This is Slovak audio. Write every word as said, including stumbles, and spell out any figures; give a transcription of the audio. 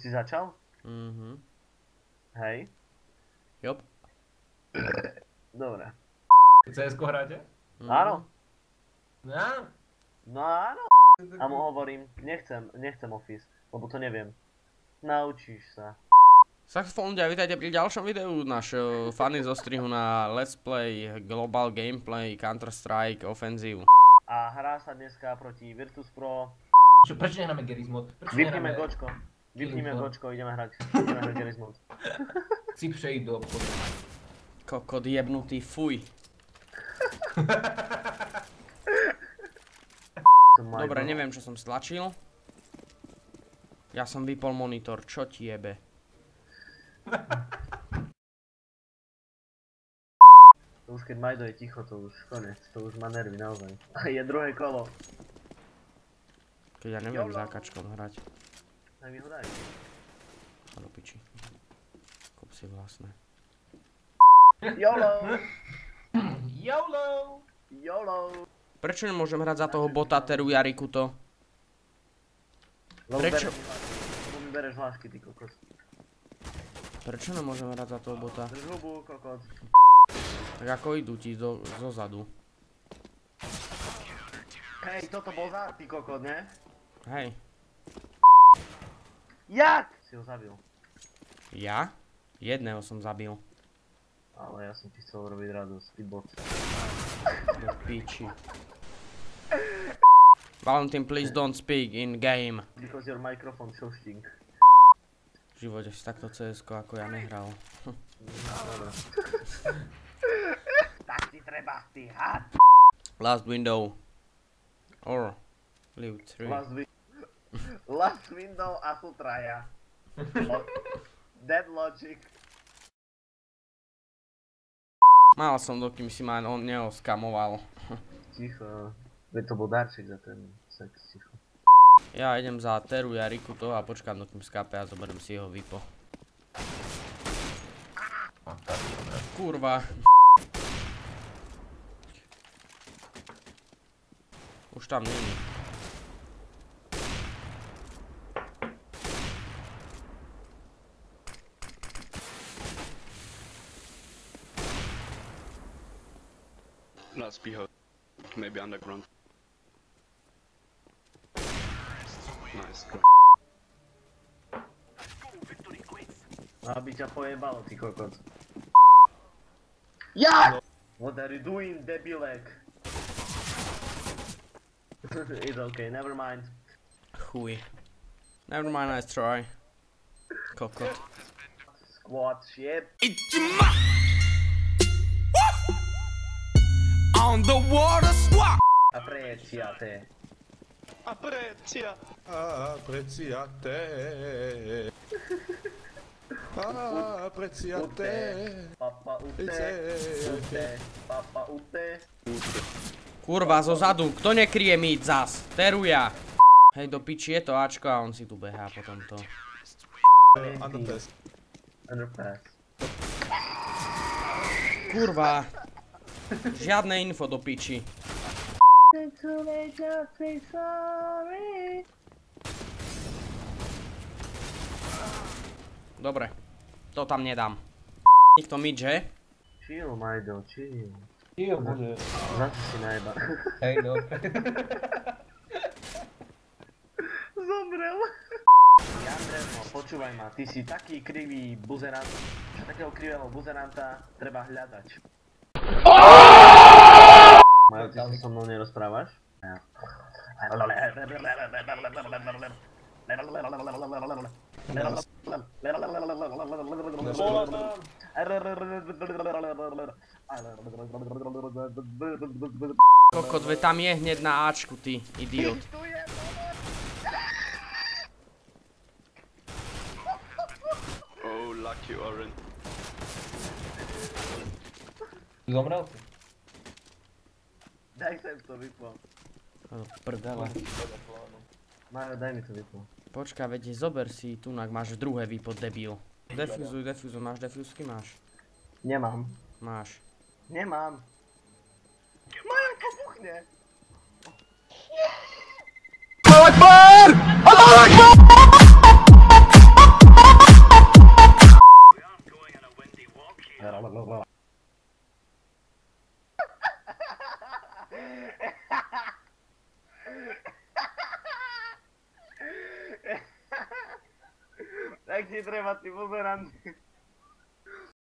Si začal? Mhm. Hej. Jop. Dobre. cé es ko hráte? Áno. No. No áno. A mu hovorím, nechcem, nechcem Office, lebo to neviem. Naučíš sa. Saxofón ľudia, vítajte pri ďalšom videu. Náš fany zo strihu na Let's Play Global Gameplay Counter-Strike Offensive. A hrá sa dneska proti Virtus Pro. Čo, prečo nehráme Garry's Mod? Vypnime gočko. Vypnime gočko, ideme hrať. Ideme hrať Garry's Mod. Chci prejít do obchodu. Kokot jebnutý, fuj. Dobre, neviem, čo som stlačil. Ja som vypol monitor, čo ti jebe? To už keď Majdo je ticho, to už konec, to už má nervy naozaj. A je druhé kolo. Keď ja neviem s zákačkom hrať. Daj mi ho daj. A do piči. Kop si vlastné. YOLO! YOLO! YOLO! Prečo nemôžem hrať za toho bota Teru Jarikuto? Prečo? Lebo mi bereš hlášky, ty kokos. Prečo nemôžem hrať za toho bota? Drž hubu, kokos. Tak ako idú ti zo, zozadu. Hej, toto bol za, ty kokot, ne? Hej. Jak? Si ho zabil. Ja? Jedného som zabil. Ale ja som ti chcel robiť radosť, ty bot. Do piči. Valentín, please don't speak in game. Because your microphone so stink. V živote si takto cé es ko ako ja nehral. Dobre. Tak ti treba stíhať. Last window. Or leave three. Last, wi Last window a sú traja. Lo Dead logic. Mal som, dokým si ma on neoskamoval. Ticho. Veď to bol darček za ten sex, ticho. Ja idem za Teru Jarikuto a počkám, dokým skápe a zoberiem si jeho výpo. Kurva. Už tam není. Last behold, maybe underground. Nice. Aby ťa pojebalo, ty kokot. Ja! What are you doing, debilek? It's okay, never mind. Chuj. Never mind, I try. Kokot. Squad ship. On the water squad. Appreciate. Apprezia! Appreciate. Appreciate. Papa ute, ute, papa ute. Kurva, zo zadu, kto nekryje mít zas? Teruja. Hej, do piči je to Ačko a on si tu behá po tomto. Underpass. Underpass. Kurva. Žiadne info do piči. Dobre, to tam nedám. Nikto mid, že? Chill, Majdo, chill. Chill, bude. Zase si najeba. Hej, no. Zomrel. Jandres, no počúvaj ma, ty si taký krivý buzerant, že takého krivého buzeranta treba hľadať. Majo, ty sa so mnou nerozprávaš? Ja. Kokot, ve tam je hneď na Ačku, ty idiot. Oh, lucky Oren. Zomrel si? Daj sem to vyplo. Prdele. Majo, daj mi to vyplo. Počkaj, veď zober si tunak, máš druhé výpod, debil. Defuzuj, defuzuj, máš defuzky? Máš. Nemám. Máš. Nemám. Majo, pobuchne! Allahu Akbar! Allahu Akbar! Tak ti treba, ty buzeranty.